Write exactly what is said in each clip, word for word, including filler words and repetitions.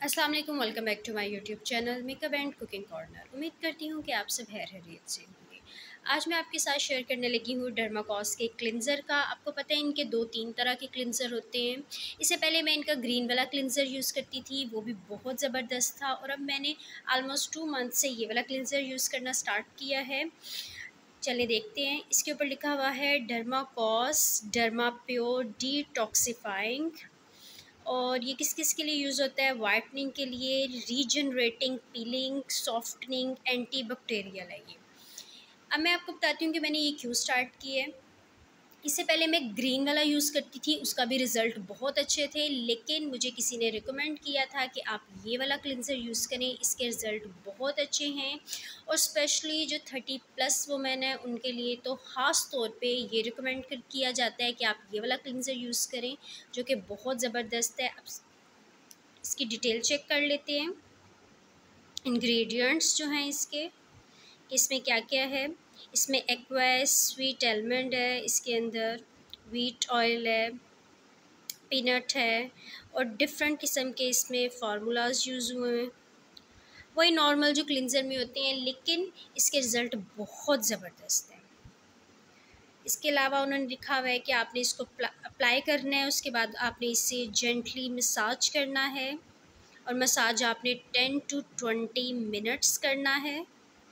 अस्सलाम वालेकुम, welcome back to my YouTube channel makeup and cooking corner. उम्मीद करती हूँ कि आप सब खैर खैरियत से होंगे। आज मैं आपके साथ शेयर करने लगी हूँ डर्माकॉस के क्लिनज़र का। आपको पता है इनके दो तीन तरह के क्लिनज़र होते हैं। इससे पहले मैं इनका ग्रीन वाला क्लिनज़र यूज़ करती थी, वो भी बहुत ज़बरदस्त था। और अब मैंने आलमोस्ट टू मंथ से ये वाला क्लिनज़र यूज़ करना स्टार्ट किया है। चलिए देखते हैं। इसके ऊपर लिखा हुआ है डर्माकॉस डर्मा प्योर डिटॉक्सिफाइंग। और ये किस किस के लिए यूज़ होता है? वाइटनिंग के लिए, regenerating, peeling, softening, anti bacterial है ये। अब मैं आपको बताती हूँ कि मैंने ये क्यों स्टार्ट की है। इससे पहले मैं ग्रीन वाला यूज़ करती थी, उसका भी रिज़ल्ट बहुत अच्छे थे, लेकिन मुझे किसी ने रिकमेंड किया था कि आप ये वाला क्लिनज़र यूज़ करें, इसके रिज़ल्ट बहुत अच्छे हैं। और स्पेशली जो थर्टी प्लस वुमेन है उनके लिए तो ख़ास तौर पे ये रिकमेंड किया जाता है कि आप ये वाला क्लिनज़र यूज़ करें, जो कि बहुत ज़बरदस्त है। अब इसकी डिटेल चेक कर लेते हैं। इंग्रेडिएंट्स जो हैं इसके, इसमें क्या क्या है। इसमें एक्वास स्वीट एलमंड है, इसके अंदर व्हीट ऑयल है, पीनट है और डिफरेंट किस्म के इसमें फार्मूलाज यूज़ हुए हैं। वही नॉर्मल जो क्लिनज़र में होते हैं, लेकिन इसके रिज़ल्ट बहुत ज़बरदस्त हैं। इसके अलावा उन्होंने लिखा हुआ है कि आपने इसको अप्लाई करना है, उसके बाद आपने इसे जेंटली मसाज करना है और मसाज आपने टेन टू ट्वेंटी मिनट्स करना है।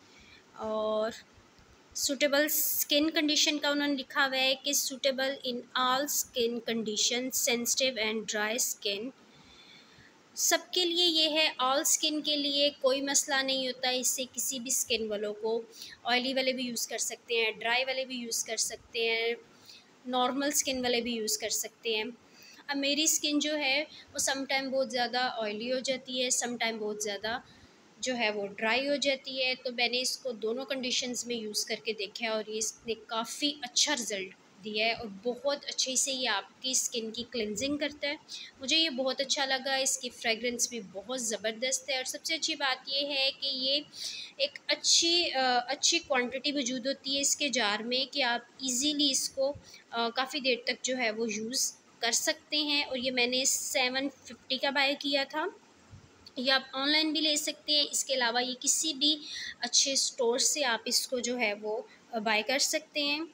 और सूटेबल स्किन कंडीशन का उन्होंने लिखा हुआ है कि suitable in all skin condition, sensitive and dry skin. सबके लिए ये है, ऑल स्किन के लिए कोई मसला नहीं होता। इससे किसी भी स्किन वालों को, ऑयली वाले भी यूज़ कर सकते हैं, ड्राई वाले भी यूज़ कर सकते हैं, नॉर्मल स्किन वाले भी यूज़ कर सकते हैं। अब मेरी स्किन जो है वो सम टाइम बहुत ज़्यादा ऑयली हो जाती है, सम टाइम बहुत ज़्यादा जो है वो ड्राई हो जाती है। तो मैंने इसको दोनों कंडीशंस में यूज़ करके देखा है और ये इसने काफ़ी अच्छा रिज़ल्ट दिया है और बहुत अच्छे से ये आपकी स्किन की क्लिनजिंग करता है। मुझे ये बहुत अच्छा लगा। इसकी फ्रेगरेंस भी बहुत ज़बरदस्त है और सबसे अच्छी बात ये है कि ये एक अच्छी अ, अच्छी क्वांटिटी मौजूद होती है इसके जार में कि आप इजीली इसको काफ़ी देर तक जो है वो यूज़ कर सकते हैं। और ये मैंने सेवन फिफ्टी का बाय किया था। ये आप ऑनलाइन भी ले सकते हैं। इसके अलावा ये किसी भी अच्छे स्टोर से आप इसको जो है वो बाय कर सकते हैं।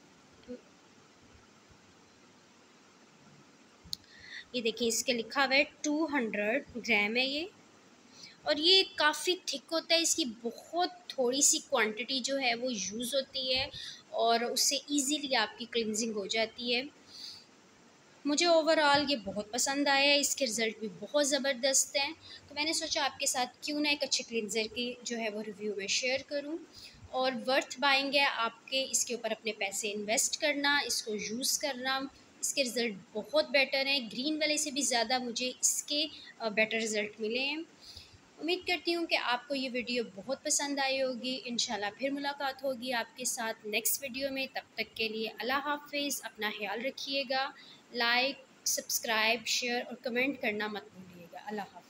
ये देखिए, इसके लिखा हुआ है टू हंड्रेड ग्राम है ये। और ये काफ़ी थिक होता है, इसकी बहुत थोड़ी सी क्वांटिटी जो है वो यूज़ होती है और उससे इजीली आपकी क्लिनजिंग हो जाती है। मुझे ओवरऑल ये बहुत पसंद आया है, इसके रिज़ल्ट भी बहुत ज़बरदस्त हैं। तो मैंने सोचा आपके साथ क्यों ना एक अच्छे क्लिनज़र की जो है वो रिव्यू में शेयर करूं। और वर्थ बाइंग है आपके इसके ऊपर अपने पैसे इन्वेस्ट करना, इसको यूज़ करना। इसके रिज़ल्ट बहुत बेटर हैं, ग्रीन वाले से भी ज़्यादा मुझे इसके बेटर रिज़ल्ट मिले हैं। उम्मीद करती हूँ कि आपको ये वीडियो बहुत पसंद आई होगी। इंशाल्लाह फिर मुलाकात होगी आपके साथ नेक्स्ट वीडियो में। तब तक के लिए अल्लाह हाफ़िज़, अपना ख्याल रखिएगा। लाइक, सब्सक्राइब, शेयर और कमेंट करना मत भूलिएगा। अल्लाह हाफ़िज़।